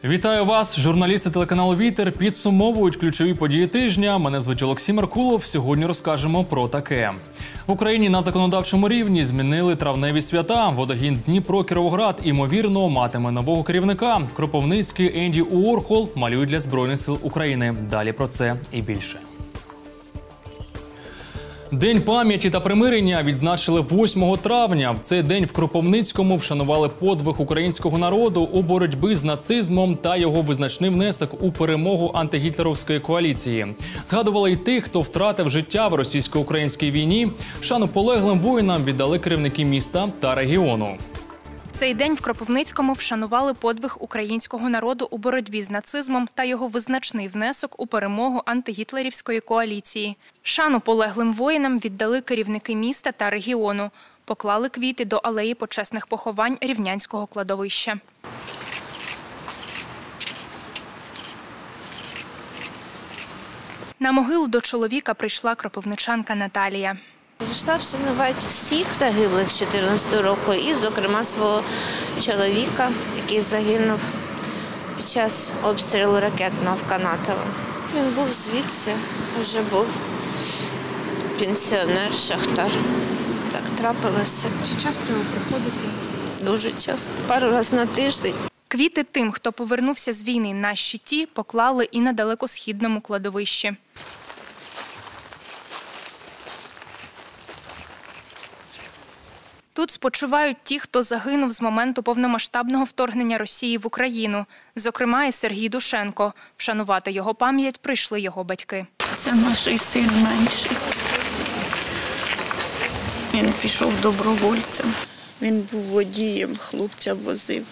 Вітаю вас, журналісти телеканалу «Вітер» підсумовують ключові події тижня. Мене звуть Олексій Меркулов. Сьогодні розкажемо про таке. В Україні на законодавчому рівні змінили травневі свята. Водогін Дніпро-Кіровоград, ймовірно, матиме нового керівника. Кропивницький, Енді Уорхол малюють для Збройних сил України. Далі про це і більше. День пам'яті та примирення відзначили 8 травня. В цей день в Кропивницькому вшанували подвиг українського народу у боротьбі з нацизмом та його визначний внесок у перемогу антигітлерівської коаліції. Згадували й тих, хто втратив життя в російсько-українській війні. Шану полеглим воїнам віддали керівники міста та регіону. В цей день в Кропивницькому вшанували подвиг українського народу у боротьбі з нацизмом та його визначний внесок у перемогу антигітлерівської коаліції. Шану полеглим воїнам віддали керівники міста та регіону. Поклали квіти до алеї почесних поховань Рівнянського кладовища. На могилу до чоловіка прийшла кропивничанка Наталія. Прийшла вшанувати всіх загиблих з 2014 року і, зокрема, свого чоловіка, який загинув під час обстрілу ракетного в Канатово. Він був звідси, вже був пенсіонер, шахтар. Так трапилося. Чи часто ви приходите? Дуже часто, пару разів на тиждень. Квіти тим, хто повернувся з війни на щиті, поклали і на далекосхідному кладовищі. Тут спочивають ті, хто загинув з моменту повномасштабного вторгнення Росії в Україну. Зокрема, і Сергій Душенко. Вшанувати його пам'ять прийшли його батьки. Це наш син менший. Він пішов добровольцем. Він був водієм, хлопця возив,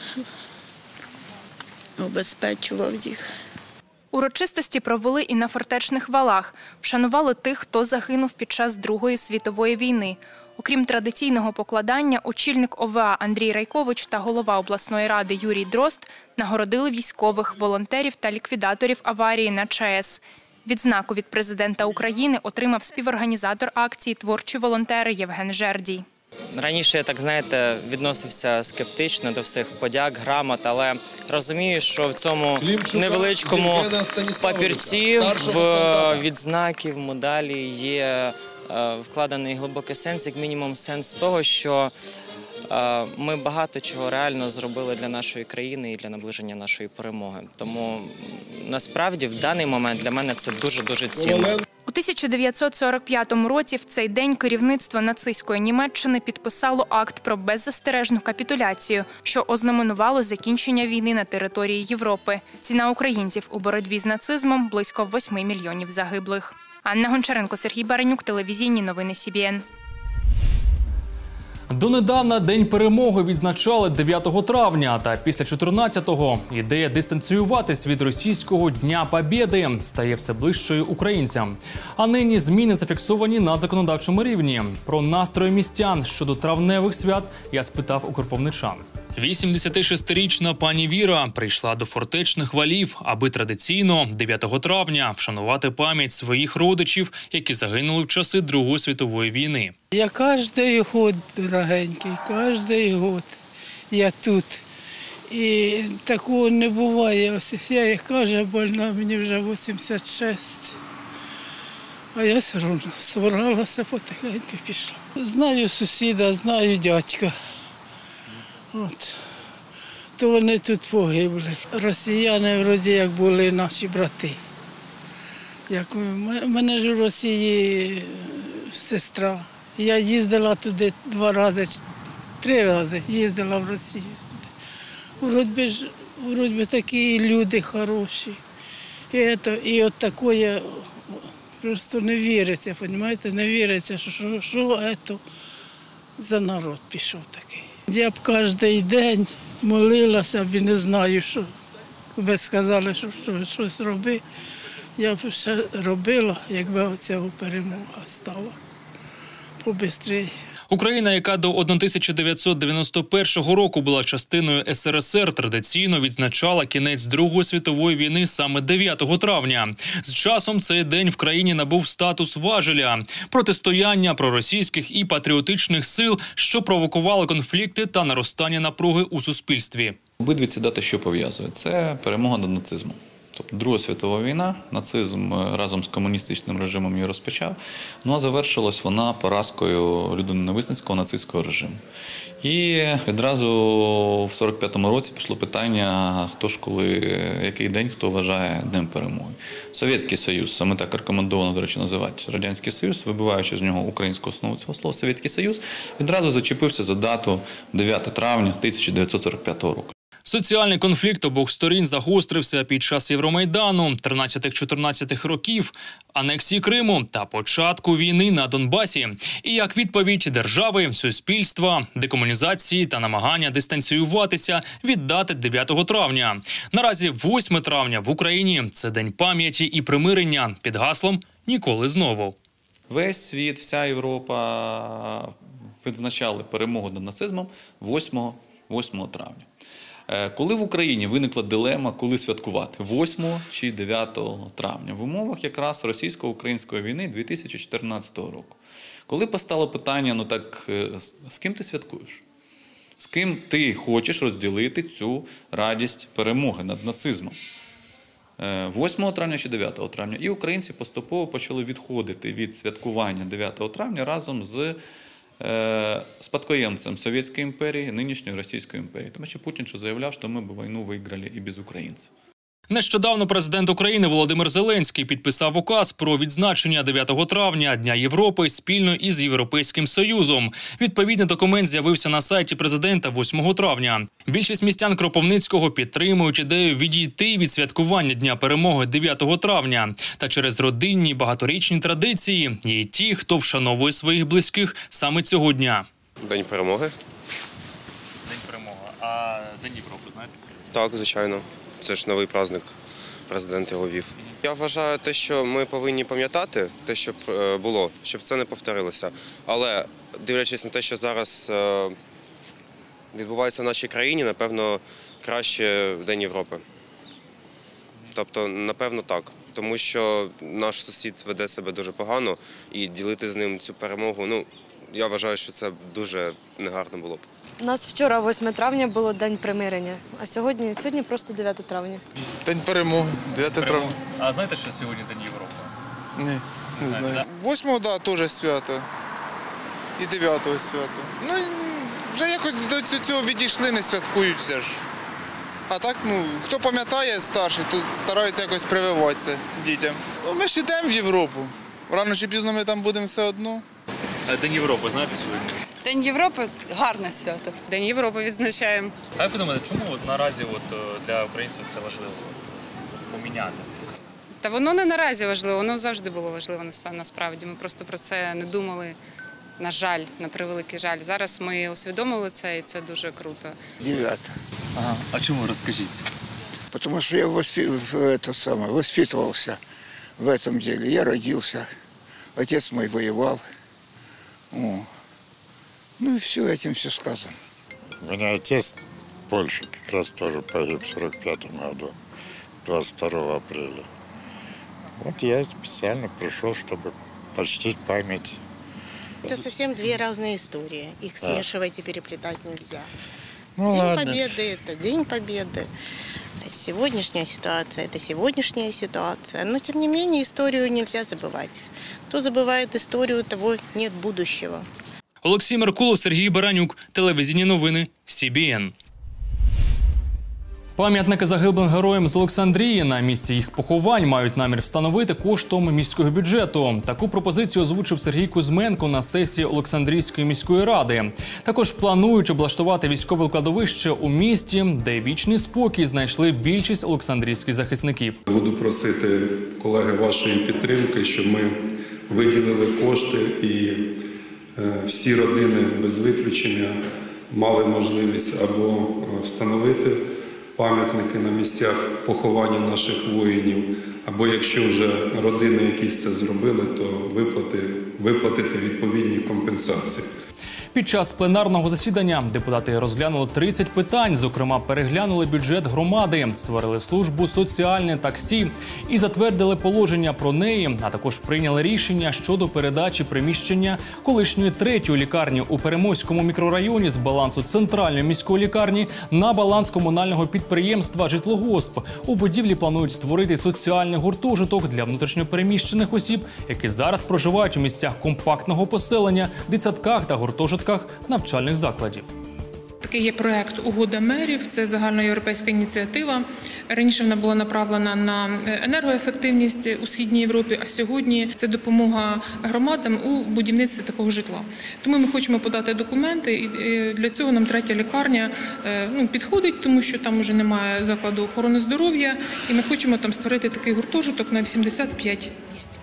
обезпечував їх. Урочистості провели і на фортечних валах. Вшанували тих, хто загинув під час Другої світової війни. Окрім традиційного покладання, очільник ОВА Андрій Райкович та голова обласної ради Юрій Дрозд нагородили військових, волонтерів та ліквідаторів аварії на ЧАЕС. Відзнаку від президента України отримав співорганізатор акції «Творчі волонтери» Євген Жердій. Раніше я, так знаєте, відносився скептично до всіх подяк, грамот, але розумію, що в цьому невеличкому папірці в відзнаки, в медалі є вкладений глибокий сенс, як мінімум сенс того, що ми багато чого реально зробили для нашої країни і для наближення нашої перемоги. Тому насправді в даний момент для мене це дуже-дуже цінно. У 1945 році в цей день керівництво нацистської Німеччини підписало акт про беззастережну капітуляцію, що ознаменувало закінчення війни на території Європи. Ціна українців у боротьбі з нацизмом – близько 8 мільйонів загиблих. Анна Гончаренко, Сергій Баранюк, телевізійні новини СІБІН. Донедавна День перемоги відзначали 9 травня, та після 14-го ідея дистанціюватись від російського Дня Побєди стає все ближчою українцям. А нині зміни зафіксовані на законодавчому рівні. Про настрої містян щодо травневих свят я спитав у кропивничан. 86-річна пані Віра прийшла до фортечних валів, аби традиційно 9 травня вшанувати пам'ять своїх родичів, які загинули в часи Другої світової війни. Я кожен год, дорогенький, кожен год я тут. І такого не буває. Ось я, як каже, больна, мені вже 86. А я все одно збиралася, потихеньку пішла. Знаю сусіда, знаю дядька. От. То вони тут погибли. Росіяни, вроді, як були наші брати. У мене ж у Росії сестра. Я їздила туди 2 рази, 3 рази їздила в Росію. Вроді такі люди хороші. І от такое просто не віриться, розумієте? Не віриться, що це за народ пішов такий. Я б кожен день молилася, б і не знаю, що. Ви сказали, що щось роби. Я б ще робила, якби оця перемога стала побистріше. Україна, яка до 1991 року була частиною СРСР, традиційно відзначала кінець Другої світової війни саме 9 травня. З часом цей день в країні набув статус важеля – протистояння проросійських і патріотичних сил, що провокували конфлікти та наростання напруги у суспільстві. Обидві ці дати що пов'язують? Це перемога над нацизмом. Тобто Друга світова війна, нацизм разом з комуністичним режимом її розпочав, а завершилась вона поразкою людиноненависницького нацистського режиму. І відразу в 45-му році пішло питання, хто ж коли, який день, хто вважає Днем перемоги. Совєтський Союз, саме так рекомендовано, до речі, називати Радянський Союз, вибиваючи з нього українську основу цього слова, Совєтський Союз, відразу зачепився за дату 9 травня 1945 року. Соціальний конфлікт обох сторін загострився під час Євромайдану, 13-14 років, анексії Криму та початку війни на Донбасі. І як відповідь держави, суспільства, декомунізації та намагання дистанціюватися від дати 9 травня. Наразі 8 травня в Україні – це День пам'яті і примирення під гаслом «Ніколи знову». Весь світ, вся Європа відзначали перемогу над нацизмом 8 травня. Коли в Україні виникла дилема, коли святкувати – 8 чи 9 травня, в умовах якраз російсько-української війни 2014 року. Коли постало питання, ну так, з ким ти святкуєш? З ким ти хочеш розділити цю радість перемоги над нацизмом? 8 травня чи 9 травня? І українці поступово почали відходити від святкування 9 травня разом з спадкоємцем Совєтської імперії, нинішньої Російської імперії. Тому що Путін заявляв, що ми б війну виграли і без українців. Нещодавно президент України Володимир Зеленський підписав указ про відзначення 9 травня Дня Європи спільно із Європейським Союзом. Відповідний документ з'явився на сайті президента 8 травня. Більшість містян Кропивницького підтримують ідею відійти від святкування Дня перемоги 9 травня. Та через родинні багаторічні традиції є й ті, хто вшановує своїх близьких саме цього дня. День перемоги. День перемоги. А День Європи, знаєте сьогодні? Так, звичайно. Це ж новий праздник, президент його ввів. Я вважаю те, що ми повинні пам'ятати те, що було, щоб це не повторилося. Але дивлячись на те, що зараз відбувається в нашій країні, напевно, краще День Європи. Тобто, напевно, так. Тому що наш сусід веде себе дуже погано і ділити з ним цю перемогу, ну, я вважаю, що це дуже негарно було б. У нас вчора, 8 травня, було День примирення, а сьогодні просто 9 травня. День перемоги, 9 травня. А знаєте, що сьогодні День Європи? Ні, не знаю. 8-го, так, теж свято. І 9-го свято. Ну, вже якось до цього відійшли, не святкуються ж. А так, ну, хто пам'ятає старший, то стараються якось прививатися дітям. Ну, ми ж йдемо в Європу. Рано чи пізно ми там будемо все одно. А День Європи знаєте сьогодні? День Європи – гарне свято. День Європи відзначаємо. А як ви думаєте, чому наразі для українців це важливо поміняти? Та воно не наразі важливо, воно завжди було важливо насправді. Ми просто про це не думали, на жаль, на превеликий жаль. Зараз ми усвідомили це, і це дуже круто. 9. Ага. А чому, розкажіть? Потому что я воспитывался в этом деле. Я родился, отец мой воевал. О. Ну и все, этим все сказано. У меня отец в Польше как раз тоже погиб в 1945 году, 22 апреля. Вот я специально пришел, чтобы почтить память. Это совсем две разные истории. Их смешивать и переплетать нельзя. Ну, День ладно. Победы – это День Победы. Сегодняшняя ситуация – это сегодняшняя ситуация. Но, тем не менее, историю нельзя забывать. Кто забывает историю, того нет будущего. Олексій Меркулов, Сергій Баранюк. Телевізійні новини. СІБІН. Пам'ятники загиблим героям з Олександрії на місці їх поховань мають намір встановити коштом міського бюджету. Таку пропозицію озвучив Сергій Кузьменко на сесії Олександрійської міської ради. Також планують облаштувати військове кладовище у місті, де вічний спокій знайшли більшість олександрійських захисників. Буду просити, колеги, вашої підтримки, щоб ми виділили кошти і всі родини без виключення мали можливість або встановити пам'ятники на місцях поховання наших воїнів, або якщо вже родини якісь це зробили, то виплатити відповідні компенсації. Під час пленарного засідання депутати розглянули 30 питань, зокрема переглянули бюджет громади, створили службу «Соціальне таксі» і затвердили положення про неї, а також прийняли рішення щодо передачі приміщення колишньої 3-ї лікарні у Переможському мікрорайоні з балансу центральної міської лікарні на баланс комунального підприємства «Житлогосп». У будівлі планують створити соціальний гуртожиток для внутрішньопереміщених осіб, які зараз проживають у місцях компактного поселення, дитсадках та гуртожитках навчальних закладів. Такий є проект «Угода мерів», це загальноєвропейська ініціатива. Раніше вона була направлена на енергоефективність у Східній Європі, а сьогодні це допомога громадам у будівництві такого житла. Тому ми хочемо подати документи, і для цього нам 3-я лікарня підходить, тому що там вже немає закладу охорони здоров'я, і ми хочемо там створити такий гуртожиток на 85 місць.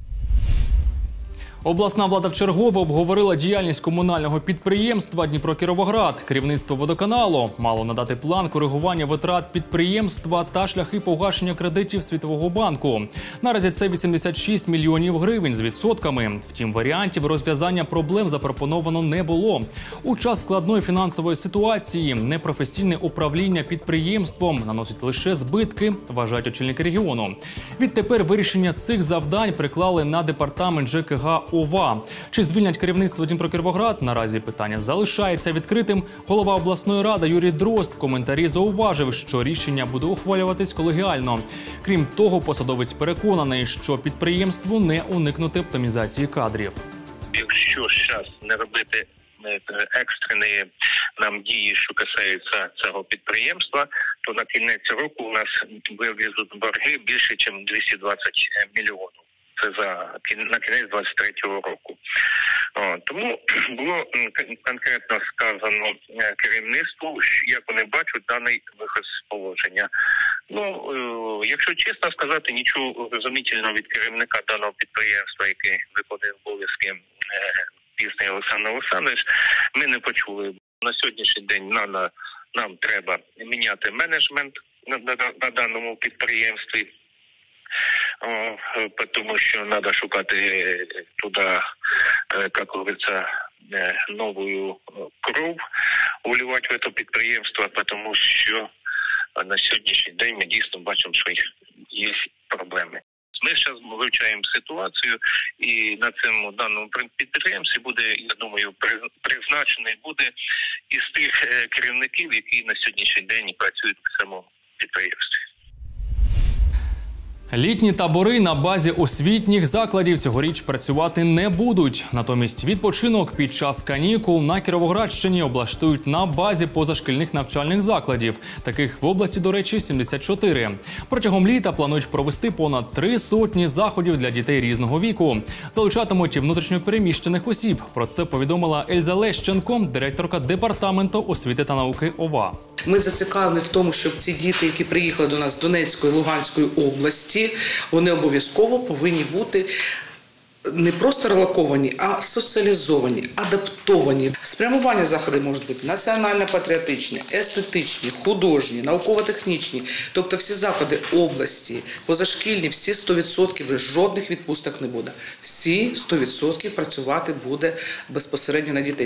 Обласна влада вчергове обговорила діяльність комунального підприємства «Дніпро-Кіровоград». Керівництво водоканалу мало надати план коригування витрат підприємства та шляхи погашення кредитів Світового банку. Наразі це 86 мільйонів гривень з відсотками. Втім, варіантів розв'язання проблем запропоновано не було. У час складної фінансової ситуації непрофесійне управління підприємством наносить лише збитки, вважають очільники регіону. Відтепер вирішення цих завдань приклали на департамент ЖКГ ОВА. Чи звільнять керівництво Дніпро-Кіровоград? Наразі питання залишається відкритим. Голова обласної ради Юрій Дрозд в коментарі зауважив, що рішення буде ухвалюватись колегіально. Крім того, посадовець переконаний, що підприємству не уникнути оптимізації кадрів. Якщо зараз не робити екстрені нам дії, що касаються цього підприємства, то на кінець року у нас вивезуть борги більше, ніж 220 мільйонів. Це на кінець 23-го року. Тому було конкретно сказано керівництву, як вони бачать даний вихід з положення. Якщо чесно сказати, нічого розумітельного від керівника даного підприємства, який виконує обов'язки Пісний Олександр Олександрович, ми не почули. На сьогоднішній день нам треба міняти менеджмент на даному підприємстві. Тому що треба шукати туди, як говориться, нову кров, уливати в це підприємство, тому що на сьогоднішній день ми дійсно бачимо, що є проблеми. Ми зараз вивчаємо ситуацію, і на цьому даному підприємстві буде, я думаю, призначений буде із тих керівників, які на сьогоднішній день працюють в цьому підприємстві. Літні табори на базі освітніх закладів цьогоріч працювати не будуть. Натомість відпочинок під час канікул на Кіровоградщині облаштують на базі позашкільних навчальних закладів. Таких в області, до речі, 74. Протягом літа планують провести понад 300 заходів для дітей різного віку. Залучатимуть і внутрішньопереміщених осіб. Про це повідомила Ельза Лещенко, директорка департаменту освіти та науки ОВА. Ми зацікавлені в тому, щоб ці діти, які приїхали до нас з Донецької, Луганської області, вони обов'язково повинні бути не просто релоковані, а соціалізовані, адаптовані. Спрямування заходів можуть бути національно-патріотичні, естетичні, художні, науково-технічні. Тобто всі заклади області, позашкільні, всі 100%, вже жодних відпусток не буде. Всі 100% працювати буде безпосередньо на дітей.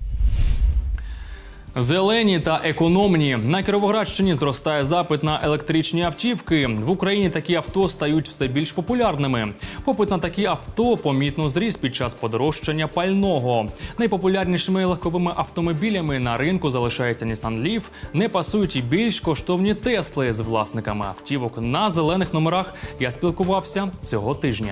Зелені та економні. На Кіровоградщині зростає запит на електричні автівки. В Україні такі авто стають все більш популярними. Попит на такі авто помітно зріс під час подорожчання пального. Найпопулярнішими легковими автомобілями на ринку залишається Nissan Leaf. Не пасують і більш коштовні Тесли. З власниками автівок на зелених номерах я спілкувався цього тижня.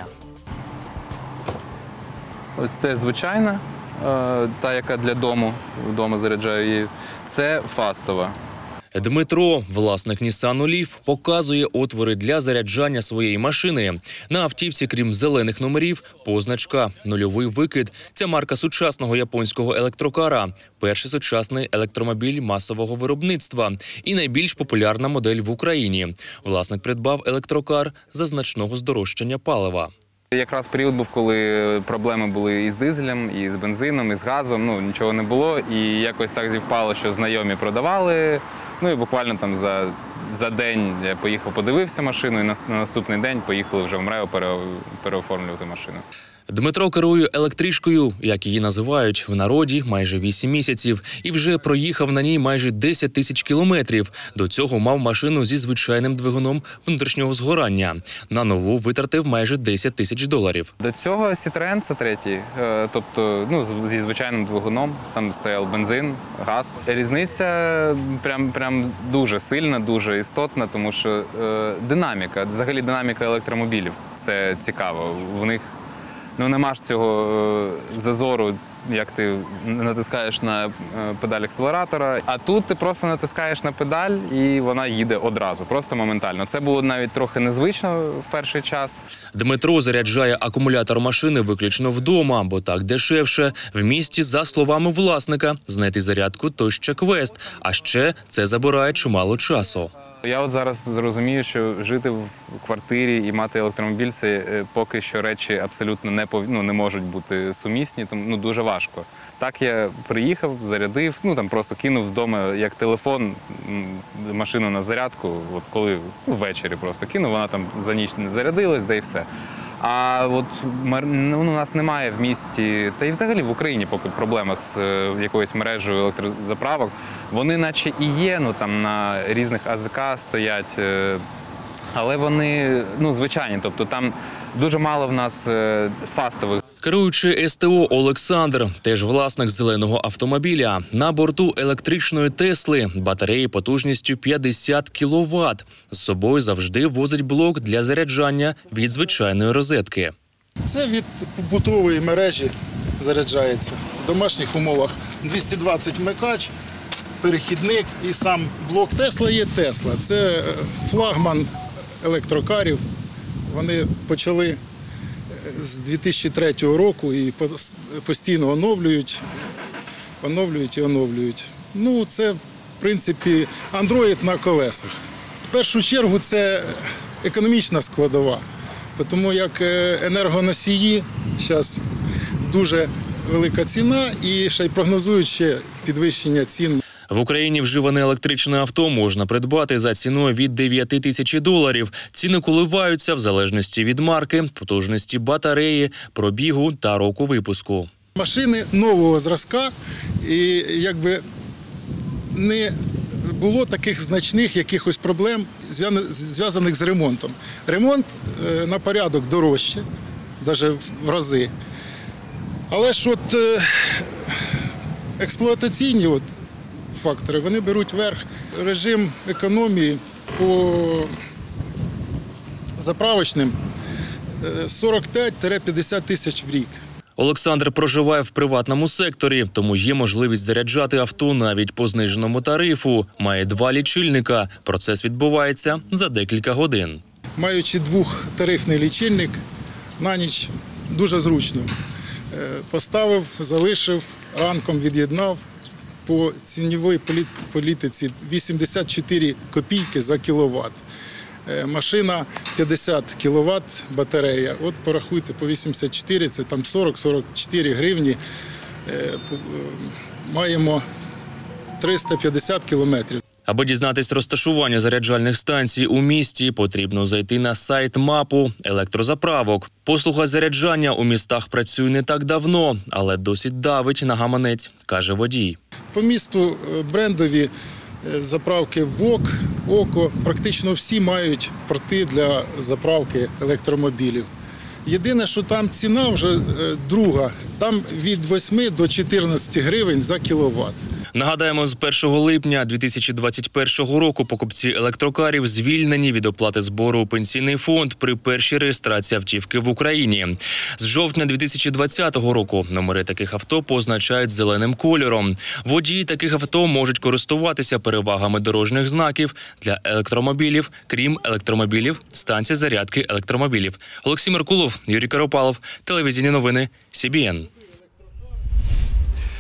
Ось це звичайна. Та, яка для дому, вдома заряджаю її, це фастова. Дмитро, власник Nissan Leaf, показує отвори для заряджання своєї машини. На автівці, крім зелених номерів, позначка «Нульовий викид». Це марка сучасного японського електрокара. Перший сучасний електромобіль масового виробництва і найбільш популярна модель в Україні. Власник придбав електрокар за значного здорожчання палива. Якраз період був, коли проблеми були і з дизелем, і з бензином, і з газом. Нічого не було. І якось так зівпало, що знайомі продавали. І буквально там за день я поїхав, подивився машину, і на наступний день поїхали вже в МРЕО переоформлювати машину. Дмитро керує електричкою, як її називають в народі, майже 8 місяців, і вже проїхав на ній майже 10 тисяч кілометрів. До цього мав машину зі звичайним двигуном внутрішнього згорання. На нову витратив майже $10 тисяч. До цього Citroen C3, тобто зі звичайним двигуном, там стояв бензин, газ. Різниця прям дуже сильна, дуже істотна, тому що динаміка, взагалі динаміка електромобілів, це цікаво. В них нема ж цього зазору, як ти натискаєш на педаль акселератора, а тут ти просто натискаєш на педаль і вона їде одразу, просто моментально. Це було навіть трохи незвично в перший час. Дмитро заряджає акумулятор машини виключно вдома, бо так дешевше. В місті, за словами власника, знайти зарядку – то ще квест, а ще це забирає чимало часу. Я от зараз зрозумію, що жити в квартирі і мати електромобіль – це поки що речі абсолютно не можуть бути сумісні, тому дуже важко. Так я приїхав, зарядив, там просто кинув вдома як телефон, машину на зарядку, от коли ввечері просто кинув, вона там за ніч не зарядилась, да і все. А от у нас немає в місті, та й взагалі в Україні поки проблема з якоюсь мережею електрозаправок. Вони наче і є, там на різних АЗК стоять, але вони звичайні, тобто там дуже мало в нас фастових. Керуючий СТО Олександр, теж власник зеленого автомобіля. На борту електричної Тесли, батареї потужністю 50 кВт. З собою завжди возить блок для заряджання від звичайної розетки. Це від побутової мережі заряджається. В домашніх умовах 220 вмикач, перехідник і сам блок Тесла є Тесла. Це флагман електрокарів. Вони почали з 2003 року і постійно оновлюють і оновлюють. Це, в принципі, андроїд на колесах. В першу чергу це економічна складова, тому як енергоносії зараз дуже велика ціна і ще й прогнозують ще підвищення цін. В Україні вживане електричне авто можна придбати за ціною від $9 тисяч. Ціни коливаються в залежності від марки, потужності батареї, пробігу та року випуску. Машини нового зразка і якби не було таких значних якихось проблем, зв'язаних з ремонтом. Ремонт на порядок дорожче, навіть в рази. Але ж експлуатаційні фактори, вони беруть верх. Режим економії по заправочним 45-50 тисяч в рік. Олександр проживає в приватному секторі, тому є можливість заряджати авто навіть по зниженому тарифу. Має 2 лічильника. Процес відбувається за декілька годин. Маючи 2-тарифний лічильник, на ніч дуже зручно. Поставив, залишив, ранком від'єднав. По ціновій політиці 84 копійки за кіловат. Машина 50 кВт батарея. От порахуйте, по 84, це там 40-44 гривні. Маємо 350 кілометрів. Аби дізнатись розташування заряджальних станцій у місті, потрібно зайти на сайт МАПу електрозаправок. Послуга заряджання у містах працює не так давно, але досить давить на гаманець, каже водій. По місту брендові заправки ВОК, ОКО, практично всі мають порти для заправки електромобілів. Єдине, що там ціна вже друга, там від 8 до 14 гривень за кіловат. Нагадаємо, з 1 липня 2021 року покупці електрокарів звільнені від оплати збору у пенсійний фонд при першій реєстрації автівки в Україні. З жовтня 2020 року номери таких авто позначають зеленим кольором. Водії таких авто можуть користуватися перевагами дорожніх знаків для електромобілів, крім електромобілів, станцій зарядки електромобілів. Олексій Меркулов, Юрій Каропалов, телевізійні новини, СІБІН.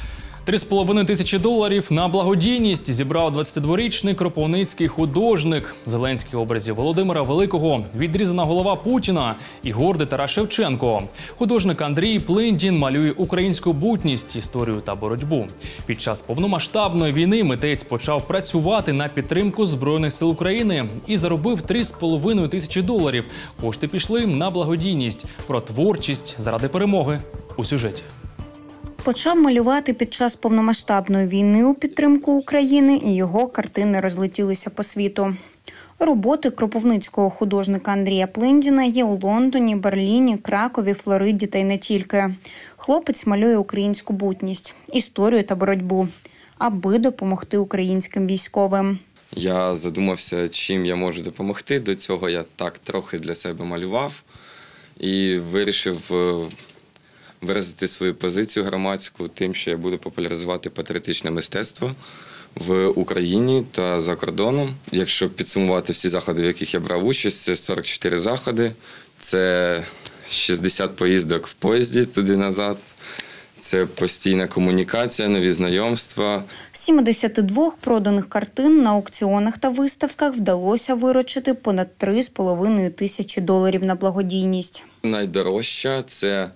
3,5 тисячі доларів на благодійність зібрав 22-річний кропивницький художник. Зеленський образів Володимира Великого, відрізана голова Путіна і гордий Тарас Шевченко. Художник Андрій Плиндін малює українську бутність, історію та боротьбу. Під час повномасштабної війни митець почав працювати на підтримку Збройних сил України і заробив 3,5 тисячі доларів. Кошти пішли на благодійність. Про творчість заради перемоги у сюжеті. Почав малювати під час повномасштабної війни у підтримку України, і його картини розлетілися по світу. Роботи кропивницького художника Андрія Плиндіна є у Лондоні, Берліні, Кракові, Флориді та й не тільки. Хлопець малює українську бутність, історію та боротьбу, аби допомогти українським військовим. Я задумався, чим я можу допомогти. До цього я так трохи для себе малював і вирішив виразити свою позицію громадську тим, що я буду популяризувати патріотичне мистецтво в Україні та за кордоном. Якщо підсумувати всі заходи, в яких я брав участь, це 44 заходи, це 60 поїздок в поїзді туди-назад, це постійна комунікація, нові знайомства. З 72 проданих картин на аукціонах та виставках вдалося виручити понад 3,5 тисячі доларів на благодійність. Найдорожча – це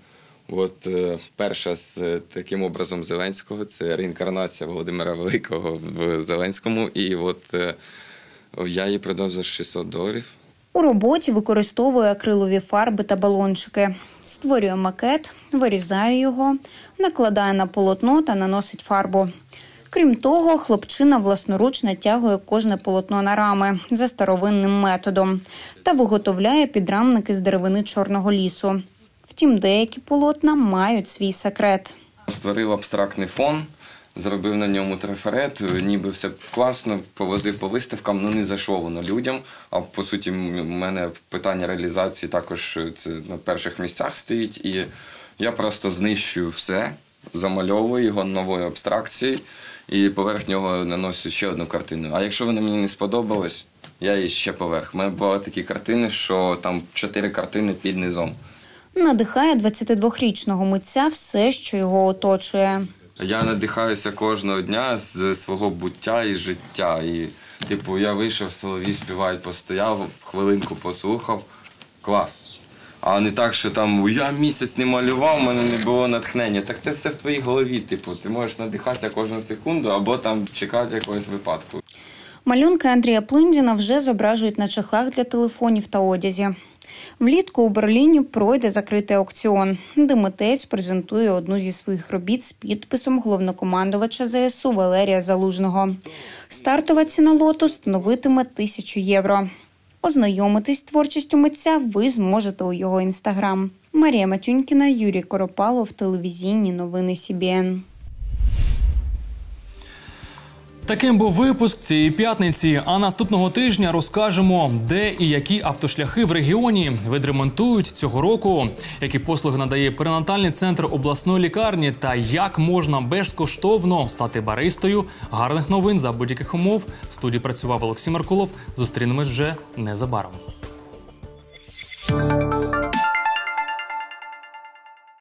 перша з таким образом Зеленського, це реінкарнація Володимира Великого в Зеленському, і я її продав за $600. У роботі використовує акрилові фарби та балончики. Створює макет, вирізає його, накладає на полотно та наносить фарбу. Крім того, хлопчина власноруч натягує кожне полотно на рами за старовинним методом та виготовляє підрамники з деревини Чорного лісу. Втім, деякі полотна мають свій секрет. Створив абстрактний фон, зробив на ньому трафарет, ніби все класно, повозив по виставкам, не зайшло воно людям. А по суті, у мене питання реалізації також це на перших місцях стоїть. І я просто знищую все, замальовую його новою абстракцією і поверх нього наношу ще одну картину. А якщо вона мені не сподобалась, я її ще поверх. У мене були такі картини, що там 4 картини під низом. Надихає 22-річного митця все, що його оточує. Я надихаюся кожного дня з свого буття і життя. І, я вийшов, солов'ї співають, постояв, хвилинку послухав. Клас. А не так, що я місяць не малював, в мене не було натхнення. Так це все в твоїй голові. Ти можеш надихатися кожну секунду або чекати якогось випадку. Малюнки Андрія Плиндіна вже зображують на чехлах для телефонів та одязі. Влітку у Берліні пройде закритий аукціон, де митець презентує одну зі своїх робіт з підписом головнокомандувача ЗСУ Валерія Залужного. Стартова ціна лоту становитиме €1000. Ознайомитись з творчістю митця ви зможете у його інстаграм. Марія Матюнькіна, Юрій Коропалов, телевізійні новини СІБІН. Таким був випуск цієї п'ятниці, а наступного тижня розкажемо, де і які автошляхи в регіоні відремонтують цього року, які послуги надає перинатальний центр обласної лікарні та як можна безкоштовно стати баристою. Гарних новин за будь-яких умов. В студії працював Олексій Маркулов. Зустрінемось вже незабаром.